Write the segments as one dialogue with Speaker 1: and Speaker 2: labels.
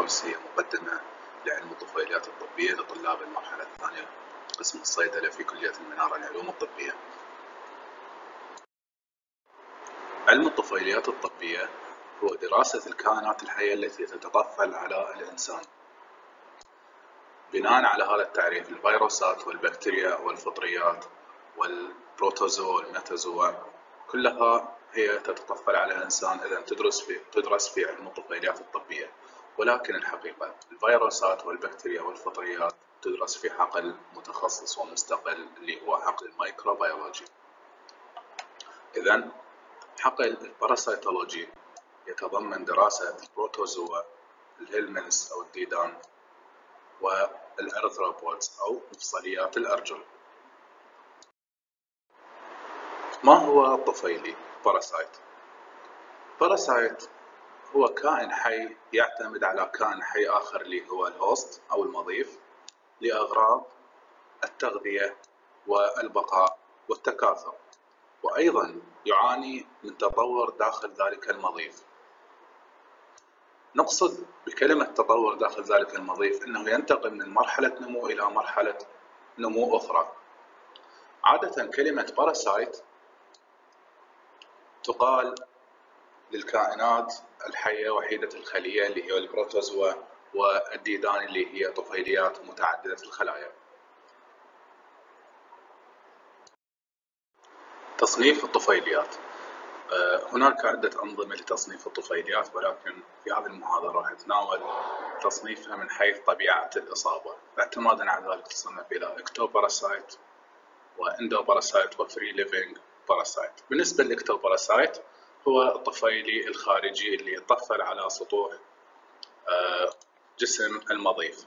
Speaker 1: كورس هي مقدمة لعلم الطفيليات الطبية لطلاب المرحلة الثانية قسم الصيدلة في كلية المنارة للعلوم الطبية. علم الطفيليات الطبية هو دراسة الكائنات الحية التي تتطفل على الإنسان. بناء على هذا التعريف الفيروسات والبكتيريا والفطريات والبروتوزوا والميتازوا كلها هي تتطفل على الإنسان إذا تدرس في علم الطفيليات الطبية، ولكن الحقيقة الفيروسات والبكتيريا والفطريات تدرس في حقل متخصص ومستقل اللي هو حقل الميكروبيولوجي. إذن حقل الباراسيتولوجي يتضمن دراسة البروتوزوا، الهيلمنتس أو الديدان، والأرثروبودز أو مفصليات الأرجل. ما هو الطفيلي؟ باراسايت. باراسايت هو كائن حي يعتمد على كائن حي آخر اللي هو الهوست أو المضيف لأغراض التغذية والبقاء والتكاثر، وأيضا يعاني من تطور داخل ذلك المضيف. نقصد بكلمة تطور داخل ذلك المضيف أنه ينتقل من مرحلة نمو إلى مرحلة نمو أخرى. عادة كلمة باراسايت تقال للكائنات الحية وحيدة الخلية اللي هي البروتوزوا والديدان اللي هي طفيليات متعددة الخلايا. تصنيف الطفيليات. هناك عدة أنظمة لتصنيف الطفيليات، ولكن في هذه المحاضرة راح نتناول تصنيفها من حيث طبيعة الإصابة. اعتمادا على ذلك تصنف إلى إكتوباراسايت وإندوباراسايت وفري ليفينج باراسايت. بالنسبة للإكتوباراسايت هو الطفيلي الخارجي اللي يطفل على سطوح جسم المضيف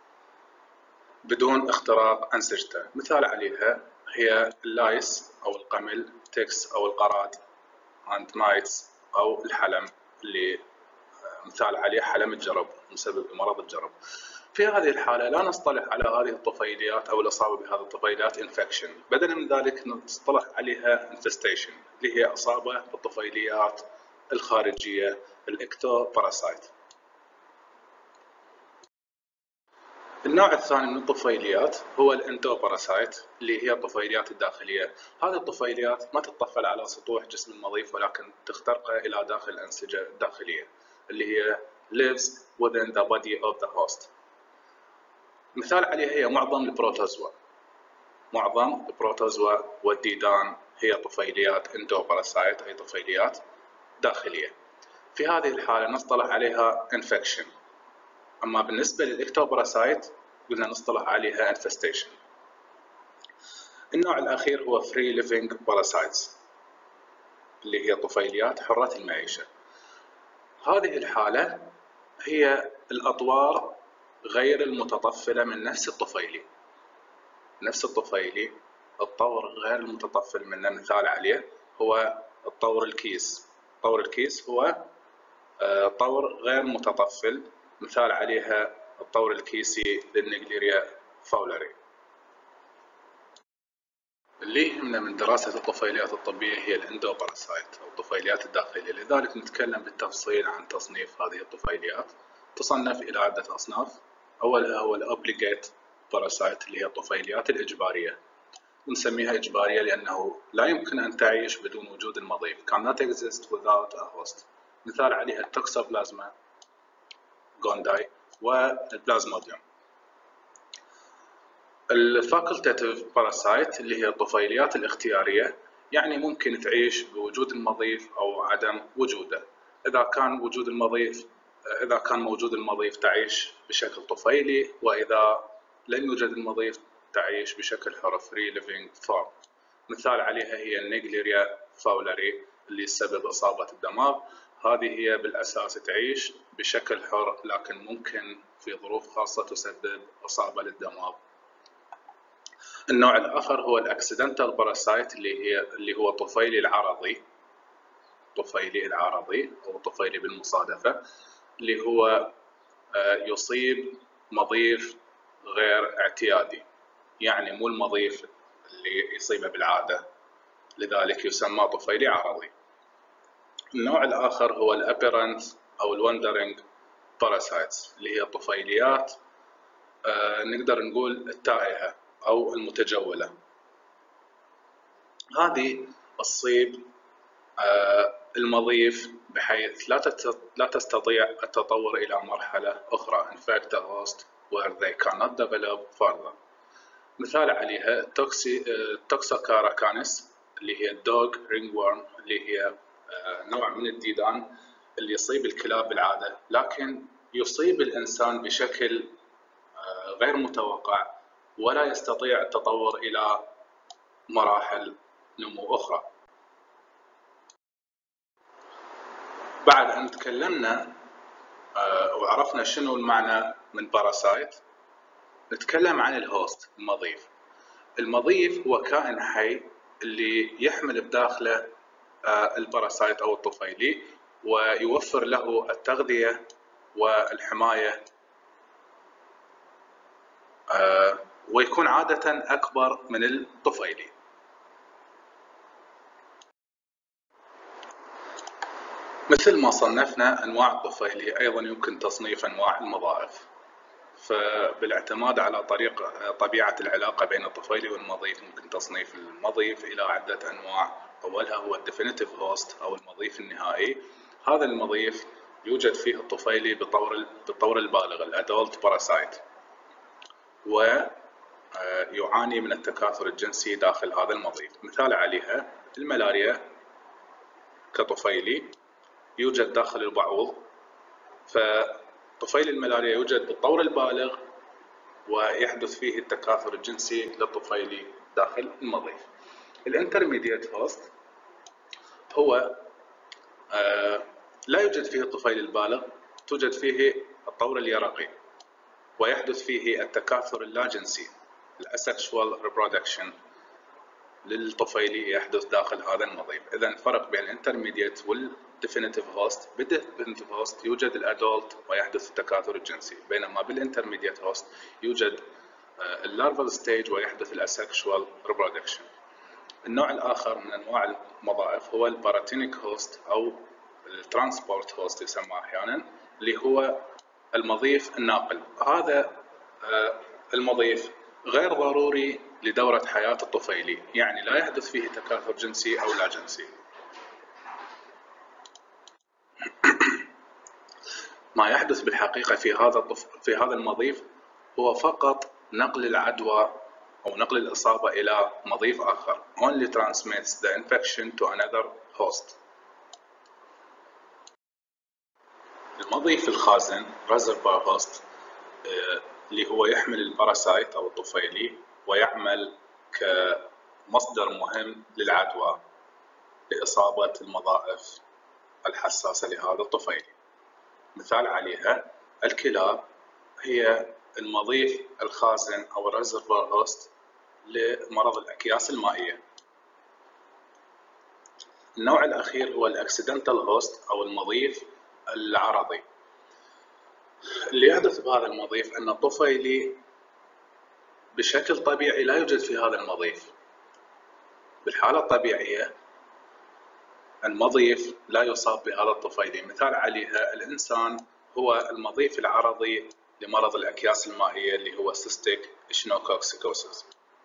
Speaker 1: بدون اختراق أنسجته. مثال عليها هي اللايس أو القمل، تكس أو القراد، عند مايتس أو الحلم اللي مثال عليه حلم الجرب مسبب لمرض الجرب. في هذه الحالة لا نصطلح على هذه الطفيليات أو الإصابة بهذه الطفيليات infection، بدلا من ذلك نصطلح عليها infestation اللي هي إصابة بالطفيليات الخارجية الإكتوباراسايت. النوع الثاني من الطفيليات هو الإندوباراسايت اللي هي الطفيليات الداخلية. هذه الطفيليات ما تتطفل على سطوح جسم المضيف ولكن تخترقه إلى داخل الأنسجة الداخلية اللي هي lives within the body of the host. مثال عليها هي معظم البروتوزوا والديدان هي طفيليات إندوباراسايت أي طفيليات داخلية. في هذه الحالة نصطلح عليها infection. أما بالنسبة للإكتوباراسايت قلنا نصطلح عليها infestation. النوع الأخير هو free living parasites اللي هي طفيليات حرة المعيشة. هذه الحالة هي الأطوار غير المتطفلة من نفس الطفيلي. الطور غير المتطفل منه مثال عليه هو الطور الكيس. طور الكيس هو طور غير متطفل، مثال عليها الطور الكيسي للنيجليريا فاولري. اللي يهمنا من دراسة الطفيليات الطبية هي الإندوباراسايت أو الطفيليات الداخلية، لذلك نتكلم بالتفصيل عن تصنيف هذه الطفيليات. تصنف إلى عدة أصناف. أولها هو الأوبليجيت باراسايت اللي هي الطفيليات الإجبارية. نسميها إجبارية لأنه لا يمكن أن تعيش بدون وجود المضيف. cannot exist without a host. مثال عليها التوكسوبلازما غونداي والبلازموديوم. الفاكولتاتيف باراسايت اللي هي الطفيليات الاختيارية، يعني ممكن تعيش بوجود المضيف أو عدم وجوده. إذا كان موجود المضيف تعيش بشكل طفيلي، وإذا لم يوجد المضيف تعيش بشكل حر free living form. مثال عليها هي النيجليريا فاولري اللي سبب إصابة الدماغ. هذه هي بالأساس تعيش بشكل حر، لكن ممكن في ظروف خاصة تسبب إصابة للدماغ. النوع الآخر هو الأكسيدنتال باراسايت اللي هو طفيلي العارضي أو طفيلي بالمصادفة، اللي هو يصيب مضيف غير اعتيادي، يعني مو المضيف اللي يصيبه بالعادة، لذلك يسمى طفيلي عرضي. النوع الآخر هو الأبيرنت أو الوندرينج Parasites اللي هي الطفيليات نقدر نقول التائهة أو المتجولة. هذه تصيب المضيف بحيث لا تستطيع التطور إلى مرحلة أخرى infect the host where they cannot develop further. مثال عليها توكسوكاراكانس اللي هي الدوغ رينجورم، اللي هي نوع من الديدان اللي يصيب الكلاب بالعادة، لكن يصيب الإنسان بشكل غير متوقع ولا يستطيع التطور إلى مراحل نمو أخرى. بعد أن تكلمنا وعرفنا شنو المعنى من باراسايت، نتكلم عن الهوست، المضيف. المضيف هو كائن حي اللي يحمل بداخله الباراسايت أو الطفيلي، ويوفر له التغذية والحماية، ويكون عادة أكبر من الطفيلي. مثل ما صنفنا أنواع الطفيلي، أيضا يمكن تصنيف أنواع المضاعف. فبالاعتماد على طبيعة العلاقة بين الطفيلي والمضيف، ممكن تصنيف المضيف إلى عدة أنواع. أولها هو الديفينيتيف هوست أو المضيف النهائي. هذا المضيف يوجد فيه الطفيلي بالطور البالغ الأدولت باراسايت، ويعاني من التكاثر الجنسي داخل هذا المضيف. مثال عليها الملاريا كطفيلي يوجد داخل البعوض، فطفيل الملاريا يوجد بالطور البالغ ويحدث فيه التكاثر الجنسي للطفيلي داخل المضيف. الانترميديت هوست هو لا يوجد فيه الطفيل البالغ، توجد فيه الطور اليرقي، ويحدث فيه التكاثر اللاجنسي الاسكشوال ريبرودكشن للطفيلي يحدث داخل هذا المضيف. إذن فرق بين الانترميديت والديفينيتيف هوست. بالديفينيتيف هوست يوجد الادولت ويحدث التكاثر الجنسي، بينما بالانترميديت هوست يوجد اللارفال ستيج ويحدث الاسكشوال ريبرودكشن. النوع الآخر من أنواع المضاعف هو الباراتينيك هوست أو الترانسبورت هوست يسمى أحيانا، اللي هو المضيف الناقل. هذا المضيف غير ضروري لدورة حياة الطفيلي، يعني لا يحدث فيه تكاثر جنسي أو لا جنسي. ما يحدث بالحقيقة في هذا المضيف هو فقط نقل العدوى أو نقل الإصابة إلى مضيف آخر. only transmits the infection to another host. المضيف الخازن reservoir host اللي هو يحمل الباراسايت أو الطفيلي ويعمل كمصدر مهم للعدوى لإصابة المضاعف الحساسة لهذا الطفيلي. مثال عليها الكلاب هي المضيف الخازن أو الريزرفوار هوست لمرض الأكياس المائية. النوع الأخير هو الأكسيدنتال هوست أو المضيف العرضي. اللي يحدث بهذا المضيف أن الطفيلي بشكل طبيعي لا يوجد في هذا المضيف. بالحالة الطبيعية المضيف لا يصاب بهذا الطفيلي. مثال عليها الإنسان هو المضيف العرضي لمرض الأكياس المائية اللي هو cystic echinococcus.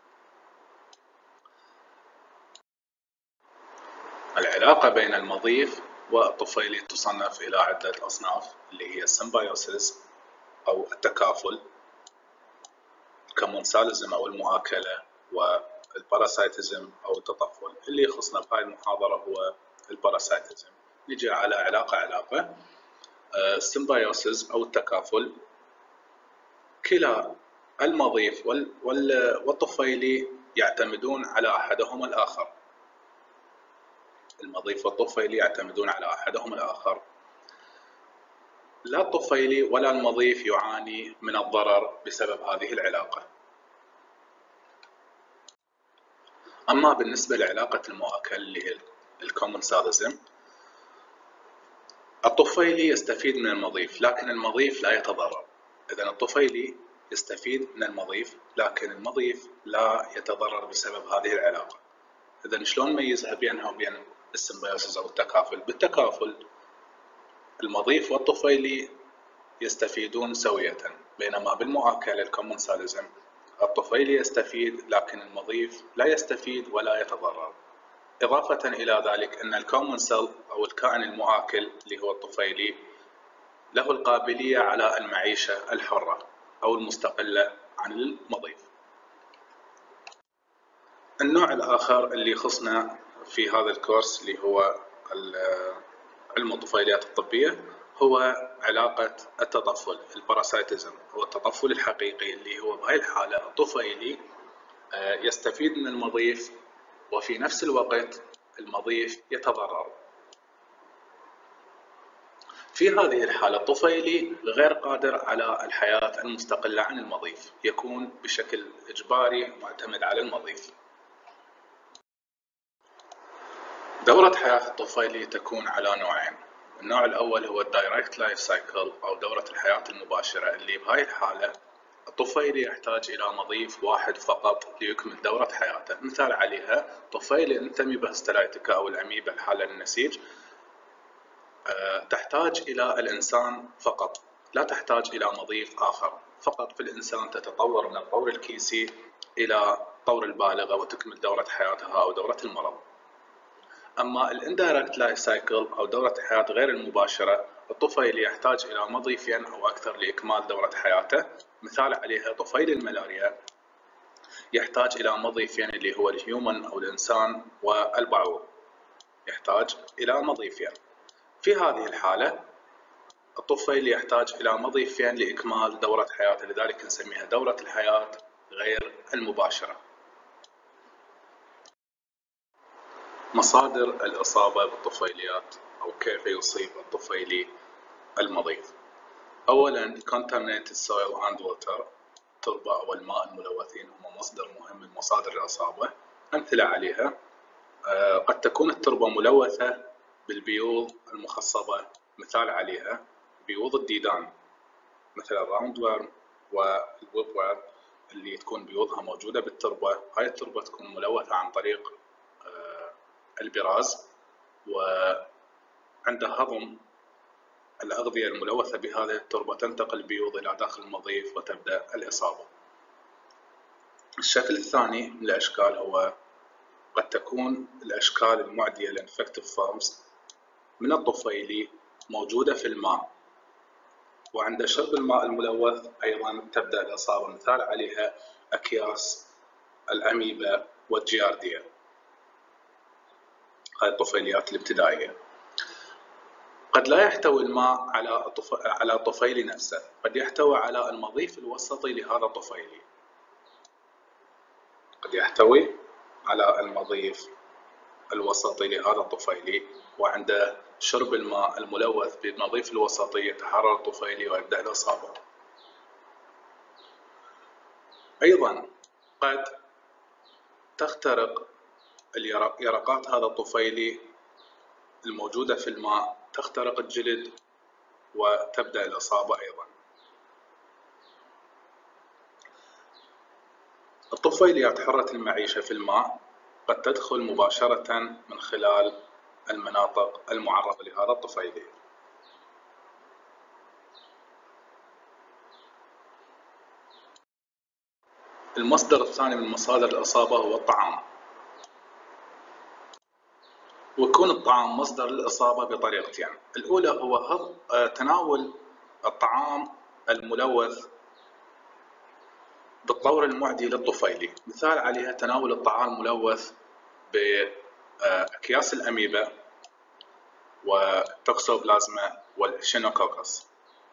Speaker 1: العلاقة بين المضيف والطفيلي تصنف إلى عدة أصناف، اللي هي السيمبيوسيس أو التكافل، الكومنساليزم أو المؤاكلة، والباراسيتيزم أو التطفل. اللي يخصنا في هذه المحاضرة هو الباراسيتيزم. نجي على علاقة السيمبيوسيس أو التكافل. كلا المضيف والطفيلي يعتمدون على أحدهما الآخر. المضيف والطفيلي يعتمدون على أحدهما الآخر. لا الطفيلي ولا المضيف يعاني من الضرر بسبب هذه العلاقة. أما بالنسبة لعلاقة المؤاكلة اللي هي الكومنساليزم، الطفيلي يستفيد من المضيف لكن المضيف لا يتضرر. إذن الطفيلي يستفيد من المضيف لكن المضيف لا يتضرر بسبب هذه العلاقة. إذن شلون نميزها بينها وبين السيمبيوسيس أو التكافل؟ بالتكافل المضيف والطفيلي يستفيدون سوية، بينما بالمؤاكلة الكومنساليزم الطفيلي يستفيد لكن المضيف لا يستفيد ولا يتضرر. إضافة إلى ذلك أن الكومنسل أو الكائن المؤاكل اللي هو الطفيلي له القابلية على المعيشة الحرة أو المستقلة عن المضيف. النوع الآخر اللي يخصنا في هذا الكورس اللي هو علم الطفيليات الطبية هو علاقة التطفل، الباراسيتيزم أو التطفل الحقيقي، اللي هو بهاي الحالة الطفيلي يستفيد من المضيف وفي نفس الوقت المضيف يتضرر. في هذه الحالة الطفيلي غير قادر على الحياة المستقلة عن المضيف، يكون بشكل إجباري معتمد على المضيف. دورة حياة الطفيلي تكون على نوعين. النوع الأول هو الدايركت لايف سايكل أو دورة الحياة المباشرة، اللي بهاي الحالة الطفيلي يحتاج إلى مضيف واحد فقط ليكمل دورة حياته. مثال عليها طفيلي انتمي بهستلايتيكا أو الأميبا الحالة للنسيج تحتاج إلى الإنسان فقط، لا تحتاج إلى مضيف آخر. فقط في الإنسان تتطور من الطور الكيسي إلى طور البالغة وتكمل دورة حياتها أو دورة المرض. أما الاندايركت لايف سايكل أو دورة الحياة غير المباشرة، الطفيلي يحتاج إلى مضيفين أو أكثر لإكمال دورة حياته. مثال عليها طفيلي الملاريا يحتاج إلى مضيفين اللي هو الهيومن أو الإنسان والبعوض، يحتاج إلى مضيفين. في هذه الحالة الطفيلي يحتاج إلى مضيفين لإكمال دورة حياته، لذلك نسميها دورة الحياة غير المباشرة. مصادر الإصابة بالطفيليات أو كيف يصيب الطفيلي المضيف. أولاً contaminated soil and water، التربة أو الماء الملوثين هم مصدر مهم من مصادر الإصابة. أمثلة عليها قد تكون التربة ملوثة بالبيوض المخصبة، مثال عليها بيوض الديدان مثل الراوند ورم والويب ورم اللي تكون بيوضها موجودة بالتربة. هاي التربة تكون ملوثة عن طريق البراز، وعند هضم الأغذية الملوثة بهذه التربة تنتقل البيوض إلى داخل المضيف وتبدأ الإصابة. الشكل الثاني من الأشكال هو قد تكون الأشكال المعدية لإنفكتيف فورمز من الطفيلي موجودة في الماء، وعند شرب الماء الملوث أيضا تبدأ الإصابة. مثال عليها أكياس الأميبا والجيارديا، هذه الطفيليات الابتدائية. قد لا يحتوي الماء على الطفيلي نفسه، قد يحتوي على المضيف الوسطي لهذا الطفيلي، قد يحتوي على المضيف الوسطي لهذا الطفيلي، وعند شرب الماء الملوث بالمضيف الوسطي يتحرر الطفيلي ويبدأ الإصابة. أيضا قد تخترق يرقات هذا الطفيلي الموجودة في الماء، تخترق الجلد وتبدأ الإصابة أيضا. الطفيليات حرة المعيشة في الماء قد تدخل مباشرة من خلال المناطق المعرضة لهذا الطفيلي. المصدر الثاني من مصادر الإصابة هو الطعام، ويكون الطعام مصدر للإصابة بطريقتين. الأولى هو تناول الطعام الملوث بالطور المعدي للطفيلي. مثال عليها تناول الطعام الملوث بأكياس الأميبا والتوكسوبلازما والشينوكوكس.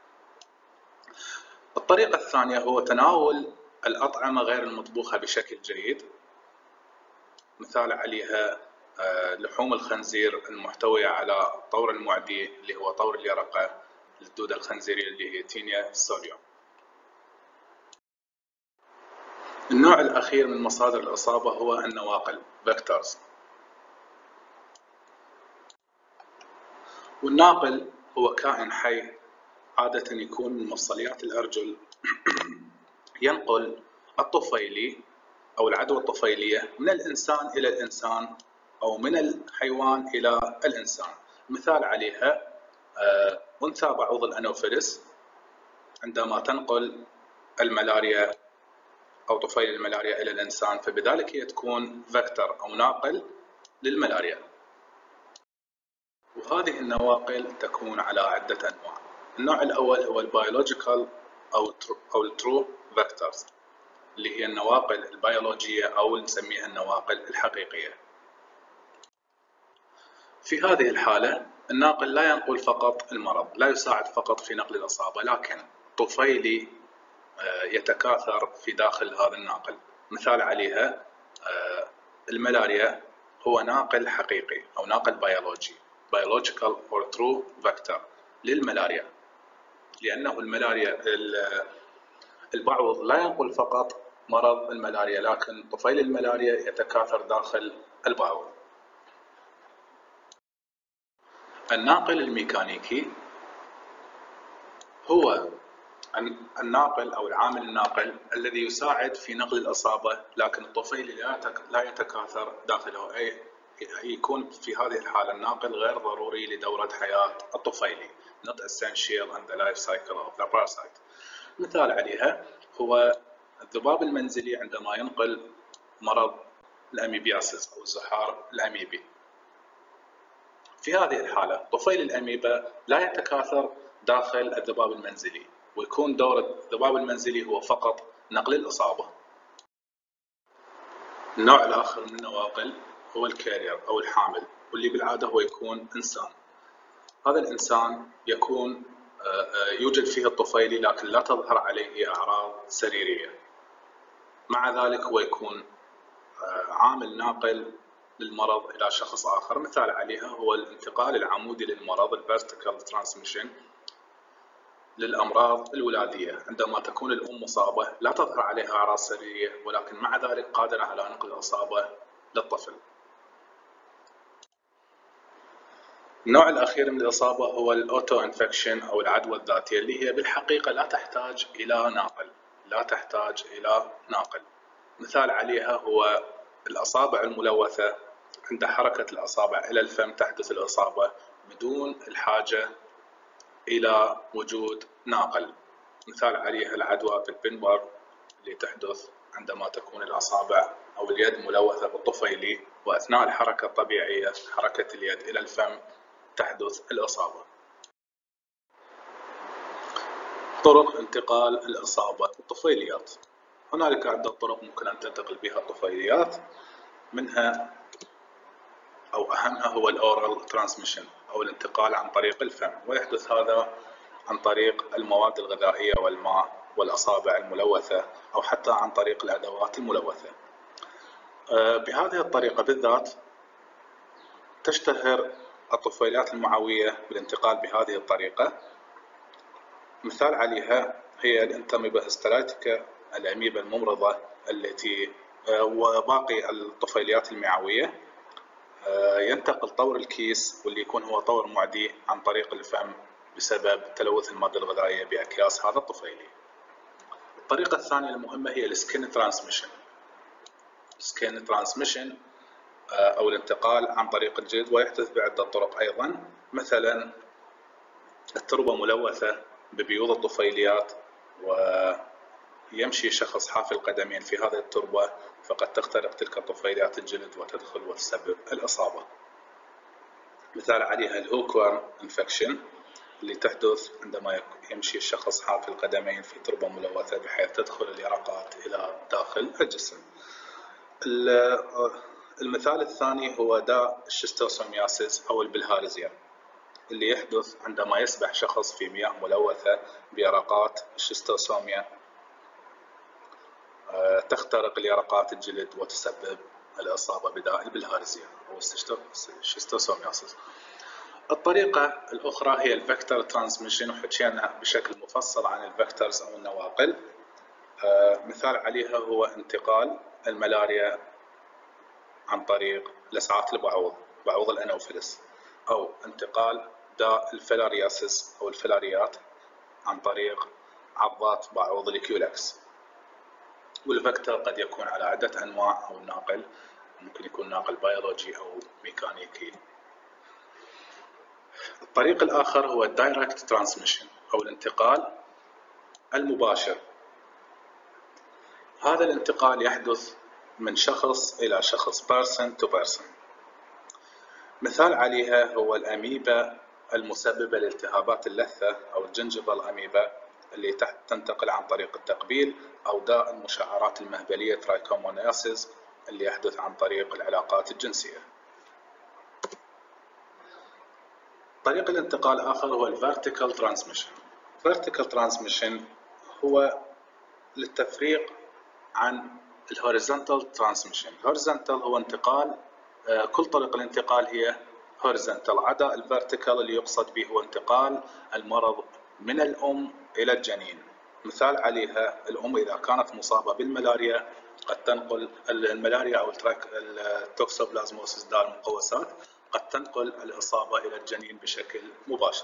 Speaker 1: الطريقة الثانية هو تناول الأطعمة غير المطبوخة بشكل جيد. مثال عليها لحوم الخنزير المحتوية على الطور المعدي اللي هو طور اليرقة للدودة الخنزيرية اللي هي تينيا سوليوم. النوع الأخير من مصادر الإصابة هو النواقل vectors. والناقل هو كائن حي عادة يكون من مفصليات الأرجل ينقل الطفيلي أو العدوى الطفيلية من الإنسان إلى الإنسان أو من الحيوان إلى الإنسان. مثال عليها أنثى بعوض الأنوفيلس عندما تنقل الملاريا أو طفيل الملاريا إلى الإنسان، فبذلك هي تكون فيكتور أو ناقل للملاريا. وهذه النواقل تكون على عدة أنواع. النوع الأول هو البيولوجيكال أو الترو فيكتورز، اللي هي النواقل البيولوجية أو نسميها النواقل الحقيقية. في هذه الحالة الناقل لا ينقل فقط المرض، لا يساعد فقط في نقل الإصابة، لكن طفيلي يتكاثر في داخل هذا الناقل. مثال عليها الملاريا هو ناقل حقيقي أو ناقل بيولوجي biological or true vector للملاريا، لأنه الملاريا البعوض لا ينقل فقط مرض الملاريا، لكن طفيل الملاريا يتكاثر داخل البعوض. الناقل الميكانيكي هو الناقل أو العامل الناقل الذي يساعد في نقل الإصابة، لكن الطفيل لا يتكاثر داخله، أي يكون في هذه الحالة الناقل غير ضروري لدورة حياة الطفيلي not essential in the life cycle of the parasite. مثال عليها هو الذباب المنزلي عندما ينقل مرض الأميبياسيس أو الزحار الأميبي. في هذه الحالة طفيل الأميبا لا يتكاثر داخل الذباب المنزلي، ويكون دور الذباب المنزلي هو فقط نقل الإصابة. النوع الآخر من النواقل هو الكارير أو الحامل، واللي بالعادة هو يكون إنسان. هذا الإنسان يكون يوجد فيه الطفيلي لكن لا تظهر عليه أعراض سريرية، مع ذلك هو يكون عامل ناقل للمرض إلى شخص آخر. مثال عليها هو الانتقال العمودي للمرض الفيرتيكال ترانسميشن للأمراض الولادية. عندما تكون الأم مصابة لا تظهر عليها أعراض سريرية، ولكن مع ذلك قادرة على نقل الإصابة للطفل. النوع الأخير من الإصابة هو الأوتو إنفكشن أو العدوى الذاتية، اللي هي بالحقيقة لا تحتاج إلى ناقل. مثال عليها هو الأصابع الملوثة. عند حركة الأصابع إلى الفم تحدث الإصابة بدون الحاجة إلى وجود ناقل. مثال عليها العدوى بالبنبر اللي تحدث عندما تكون الأصابع أو اليد ملوثة بالطفيلي، وأثناء الحركة الطبيعية حركة اليد إلى الفم تحدث الإصابة. طرق انتقال الإصابة بالطفيليات. هنالك عدة طرق ممكن أن تنتقل بها الطفيليات، منها أو أهمها هو الأورال ترانسميشن أو الانتقال عن طريق الفم، ويحدث هذا عن طريق المواد الغذائية والماء والأصابع الملوثة، أو حتى عن طريق الأدوات الملوثة. بهذه الطريقة بالذات تشتهر الطفيليات المعوية بالانتقال بهذه الطريقة. مثال عليها هي الانتاميبا هيستراتيكا الأميبا الممرضة التي وباقي الطفيليات المعوية. ينتقل طور الكيس واللي يكون هو طور معدي عن طريق الفم بسبب تلوث المادة الغذائية بأكياس هذا الطفيلي. الطريقة الثانية المهمة هي السكين ترانسميشن. السكين ترانسميشن أو الانتقال عن طريق الجلد، ويحدث بعدة طرق أيضا. مثلا التربة ملوثة ببيوض الطفيليات ويمشي شخص حافي القدمين في هذه التربة، فقد تخترق تلك الطفيليات الجلد وتدخل وتسبب الإصابة. مثال عليها الهوكورم انفكشن اللي تحدث عندما يمشي الشخص حافي القدمين في تربة ملوثة بحيث تدخل اليرقات إلى داخل الجسم. المثال الثاني هو داء الشيستوسومياسيس أو البلهارزيا اللي يحدث عندما يسبح شخص في مياه ملوثة بيرقات الشيستوسوميا، تخترق اليرقات الجلد وتسبب الإصابة بداء البلهارزيا أو الشيستوسومياسيس. الطريقة الأخرى هي الفيكتور ترانسميشن، وحكينا بشكل مفصل عن الفيكتورز أو النواقل. مثال عليها هو انتقال الملاريا عن طريق لسعات البعوض، بعوض الأنوفيلس، أو انتقال داء الفيلارياسيس أو الفيلاريات عن طريق عضات بعوض الكيولاكس. والفيكتور قد يكون على عدة أنواع، أو الناقل ممكن يكون ناقل بيولوجي أو ميكانيكي. الطريق الآخر هو الدايركت ترانسميشن أو الانتقال المباشر. هذا الانتقال يحدث من شخص إلى شخص person to person. مثال عليها هو الأميبا المسببة لالتهابات اللثة أو الجنجبل أميبا اللي تنتقل عن طريق التقبيل، أو داء المشعرات المهبلية ترايكومونياسيس اللي يحدث عن طريق العلاقات الجنسية. طريق الانتقال الآخر هو الفيرتيكال ترانسميشن. vertical transmission هو للتفريق عن الهوريزونتال ترانسميشن. الهوريزونتال هو انتقال، كل طرق الانتقال هي هوريزونتال عدا الفيرتيكال اللي يقصد به هو انتقال المرض من الأم إلى الجنين. مثال عليها الأم إذا كانت مصابة بالملاريا قد تنقل الملاريا أو التوكسوبلازموسيس داء المقوسات قد تنقل الإصابة إلى الجنين بشكل مباشر.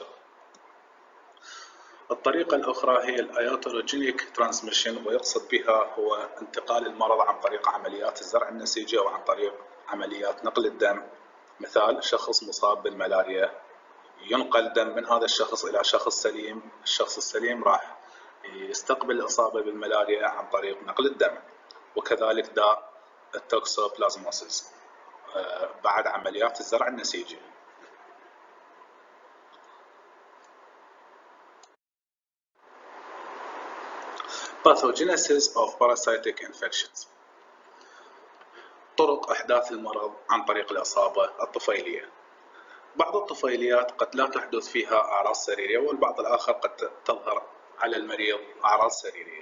Speaker 1: الطريقة الأخرى هي الأياتولوجينيك ترانسميشن، ويقصد بها هو انتقال المرض عن طريق عمليات الزرع النسيجي أو عن طريق عمليات نقل الدم. مثال شخص مصاب بالملاريا ينقل دم من هذا الشخص إلى شخص سليم، الشخص السليم راح يستقبل الإصابة بالملاريا عن طريق نقل الدم. وكذلك داء التوكسوبلازموسيس بعد عمليات الزرع النسيجي. Pathogenesis of parasitic infections. طرق إحداث المرض عن طريق الإصابة الطفيلية. بعض الطفيليات قد لا تحدث فيها أعراض سريرية، والبعض الآخر قد تظهر على المريض أعراض سريرية.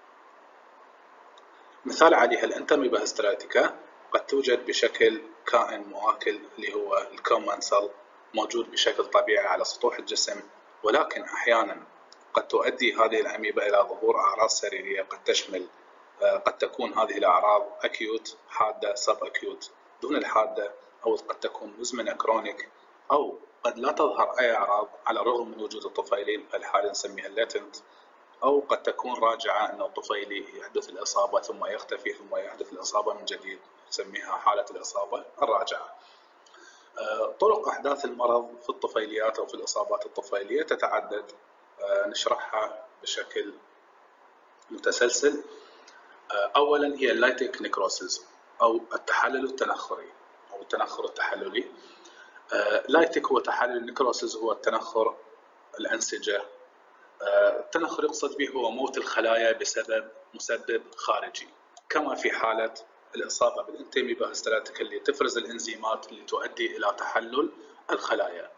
Speaker 1: مثال عليها الأنتاميبا هيستراتيكا قد توجد بشكل كائن مؤكل اللي هو الكومنسل، موجود بشكل طبيعي على سطوح الجسم، ولكن أحيانا قد تؤدي هذه الأميبا إلى ظهور أعراض سريرية قد تشمل قد تكون هذه الأعراض أكيوت، حادة، سب أكيوت، دون الحادة، أو قد تكون مزمنة كرونيك، أو قد لا تظهر أي أعراض على الرغم من وجود الطفيلي، الحالة نسميها اللاتنت، أو قد تكون راجعة أن الطفيلي يحدث الإصابة ثم يختفي ثم يحدث الإصابة من جديد، نسميها حالة الإصابة الراجعة. طرق أحداث المرض في الطفيليات أو في الإصابات الطفيلية تتعدد، نشرحها بشكل متسلسل. أولا هي اللايتيك نيكروسيس أو التحلل التنخري أو التنخر التحللي. لايتيك هو تحلل، نيكروسيس هو التنخر الأنسجة. التنخر يقصد به هو موت الخلايا بسبب مسبب خارجي، كما في حالة الإصابة بالأنتاميبا هيستراتيكا اللي تفرز الإنزيمات اللي تؤدي إلى تحلل الخلايا.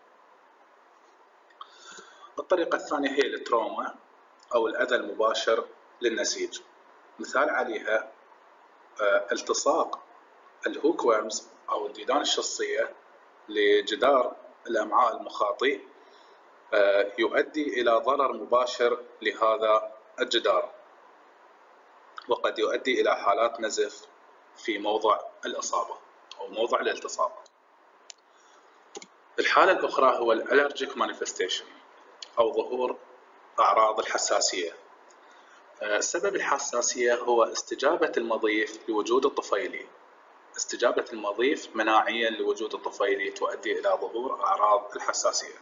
Speaker 1: الطريقة الثانية هي التروما أو الأذى المباشر للنسيج. مثال عليها التصاق الهوك ويرمز أو الديدان الشصية لجدار الأمعاء المخاطي يؤدي إلى ضرر مباشر لهذا الجدار، وقد يؤدي إلى حالات نزف في موضع الإصابة أو موضع الالتصاق. الحالة الأخرى هو الألرجيك مانيفستيشن أو ظهور أعراض الحساسية. سبب الحساسية هو استجابة المضيف لوجود الطفيلي. استجابة المضيف مناعيا لوجود الطفيلي تؤدي إلى ظهور أعراض الحساسية.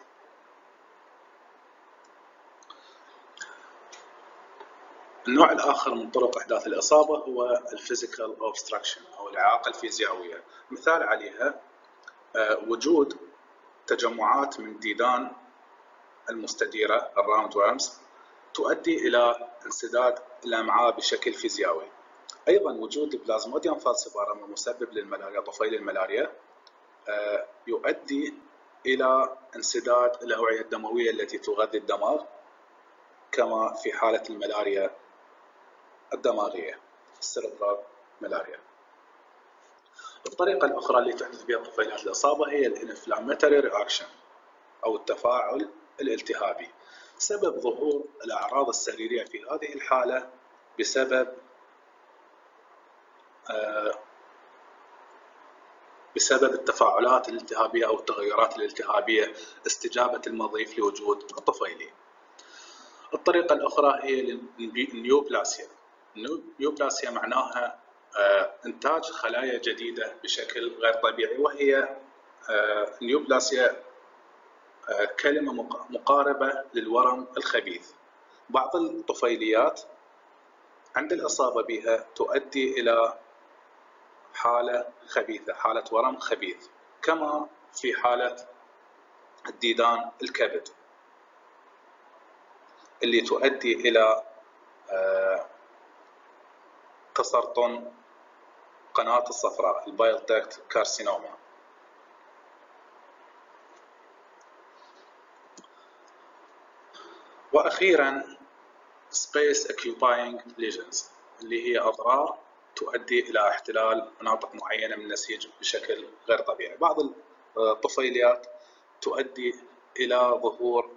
Speaker 1: النوع الآخر من طرق إحداث الإصابة هو الفيزيكال أوبستراكشن أو الإعاقة الفيزيائية. مثال عليها وجود تجمعات من ديدان المستديرة الراوند وورمز تؤدي إلى انسداد الأمعاء بشكل فيزيائي. أيضا وجود بلازموديوم فالسيبارم المسبب للملاريا، طفيل الملاريا، يؤدي إلى انسداد الأوعية الدموية التي تغذي الدماغ، كما في حالة الملاريا الدماغية السيربرال ملاريا. الطريقة الأخرى اللي تحدث بها طفيليات الإصابة هي الانفلاماتوري رياكشن أو التفاعل الالتهابي. سبب ظهور الأعراض السريرية في هذه الحالة بسبب التفاعلات الالتهابية أو التغيرات الالتهابية، استجابة المضيف لوجود الطفيلي. الطريقة الأخرى هي النيوبلاسيا. النيوبلاسيا معناها إنتاج خلايا جديدة بشكل غير طبيعي، وهي نيوبلاسيا كلمة مقاربة للورم الخبيث. بعض الطفيليات عند الإصابة بها تؤدي إلى حالة خبيثة، حالة ورم خبيث، كما في حالة الديدان الكبد اللي تؤدي إلى تسرطن قناة الصفراء البايل داكت كارسينوما. وأخيرا space occupying lesions اللي هي أضرار تؤدي إلى احتلال مناطق معينة من النسيج بشكل غير طبيعي. بعض الطفيليات تؤدي إلى ظهور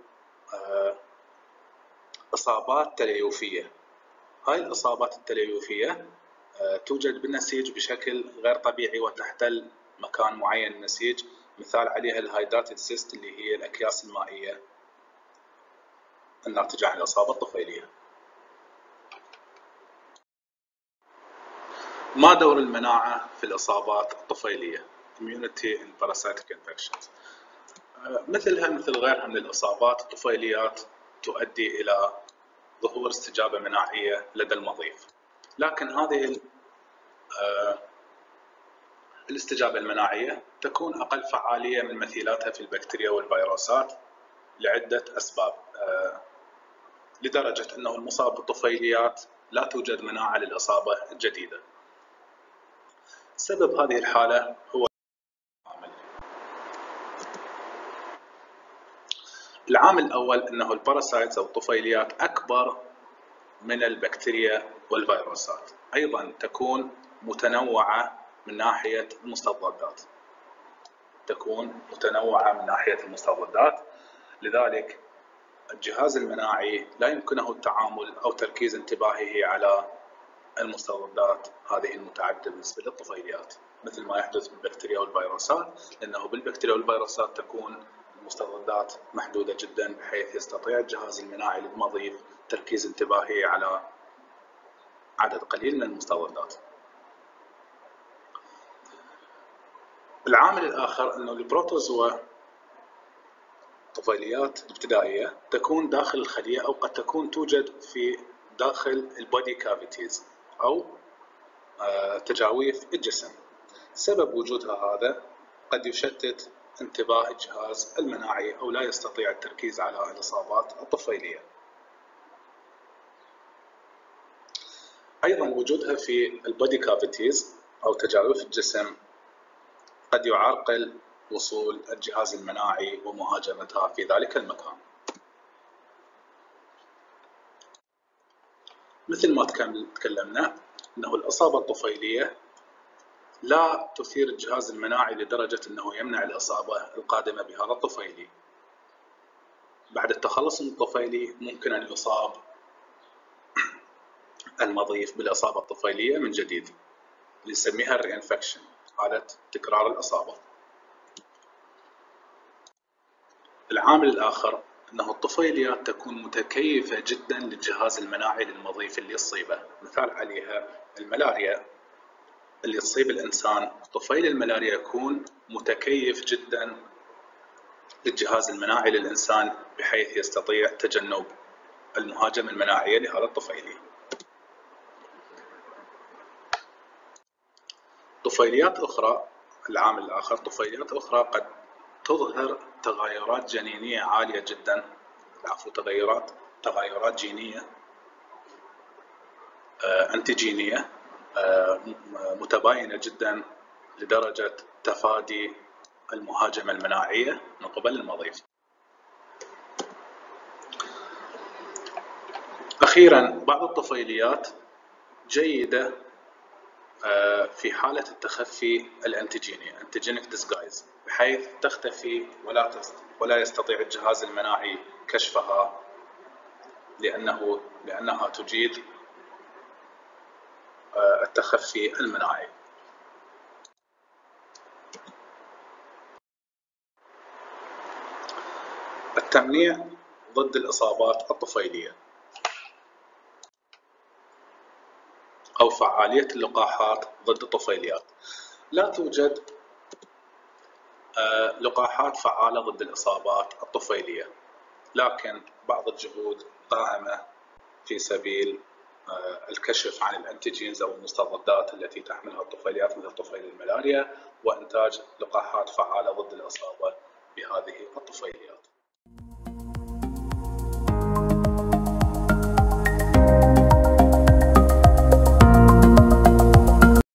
Speaker 1: إصابات تليفية. هاي الإصابات التليفية توجد بالنسيج بشكل غير طبيعي وتحتل مكان معين من النسيج، مثال عليها الهايدراتد سيست اللي هي الأكياس المائية الناتجة عن الإصابة الطفيلية. ما دور المناعة في الإصابات الطفيلية؟ Immunity in Parasitic Infections. مثلها مثل غيرها من الإصابات، الطفيليات تؤدي إلى ظهور استجابة مناعية لدى المضيف، لكن هذه الاستجابة المناعية تكون أقل فعالية من مثيلاتها في البكتيريا والفيروسات لعدة أسباب، لدرجة أنه المصاب بالطفيليات لا توجد مناعة للإصابة الجديدة. سبب هذه الحالة هو العامل الأول أنه الباراسايتس أو الطفيليات أكبر من البكتيريا والفيروسات، أيضا تكون متنوعة من ناحية المستضدات، لذلك الجهاز المناعي لا يمكنه التعامل أو تركيز انتباهه على المستضدات هذه المتعددة بالنسبة للطفيليات مثل ما يحدث بالبكتيريا والفيروسات، لأنه بالبكتيريا والفيروسات تكون المستضدات محدودة جدا بحيث يستطيع الجهاز المناعي للمضيف تركيز انتباهه على عدد قليل من المستضدات. العامل الآخر أنه البروتوزوا الطفيليات الابتدائية تكون داخل الخلية أو قد تكون توجد في داخل البودي كافيتيز أو تجاويف الجسم. سبب وجودها هذا قد يشتت انتباه الجهاز المناعي أو لا يستطيع التركيز على الإصابات الطفيلية. أيضا وجودها في البودي كافيتيز أو تجاويف الجسم قد يعرقل وصول الجهاز المناعي ومهاجمتها في ذلك المكان. مثل ما تكلمنا أنه الإصابة الطفيلية لا تثير الجهاز المناعي لدرجة أنه يمنع الإصابة القادمة بهذا الطفيلي. بعد التخلص من الطفيلي ممكن أن يصاب المضيف بالإصابة الطفيلية من جديد، نسميها الرينفكشن، حالة تكرار الإصابة. العامل الآخر أنه الطفيليات تكون متكيفة جدا للجهاز المناعي للمضيف اللي يصيبه، مثال عليها الملاريا اللي تصيب الإنسان، طفيل الملاريا يكون متكيف جدا للجهاز المناعي للإنسان بحيث يستطيع تجنب المهاجمة المناعية لهذا الطفيلي. طفيليات أخرى، العامل الآخر، طفيليات أخرى قد تظهر تغيرات جنينية عالية جدا، تغيرات جينية أنتيجينية متباينة جدا لدرجة تفادي المهاجمة المناعية من قبل المضيف. أخيرا بعض الطفيليات جيدة في حالة التخفي الأنتيجيني antigenic disguise، بحيث تختفي ولا يستطيع الجهاز المناعي كشفها لأنها تجيد التخفي المناعي. التمنيع ضد الإصابات الطفيلية أو فعالية اللقاحات ضد الطفيليات. لا توجد لقاحات فعالة ضد الإصابات الطفيلية، لكن بعض الجهود قائمة في سبيل الكشف عن الأنتيجينز أو المستضدات التي تحملها الطفيليات مثل طفيل الملاريا، وإنتاج لقاحات فعالة ضد الإصابة بهذه الطفيليات.